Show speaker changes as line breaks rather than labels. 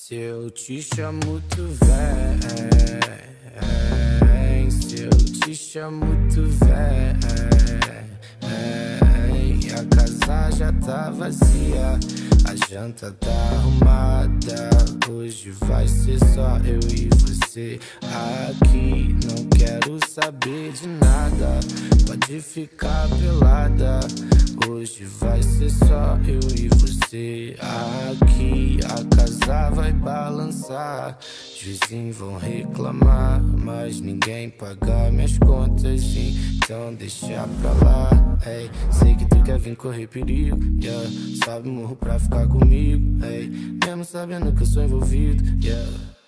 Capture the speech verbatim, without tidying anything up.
Se eu te chamo, tu vem. Se eu te chamo, tu vem. A casa já tá vazia, a janta tá arrumada. Hoje vai ser só eu e você aqui. Não quero saber de nada, pode ficar pelada. Hoje vai ser só eu e você aqui. A casa vai balançar, os vizinhos vão reclamar, mas ninguém paga minhas contas, então deixa pra lá. Hey, sei que tu quer vir correr perigo, yeah. Sabe, morro pra ficar comigo, hey. Mesmo sabendo que eu sou envolvido, yeah.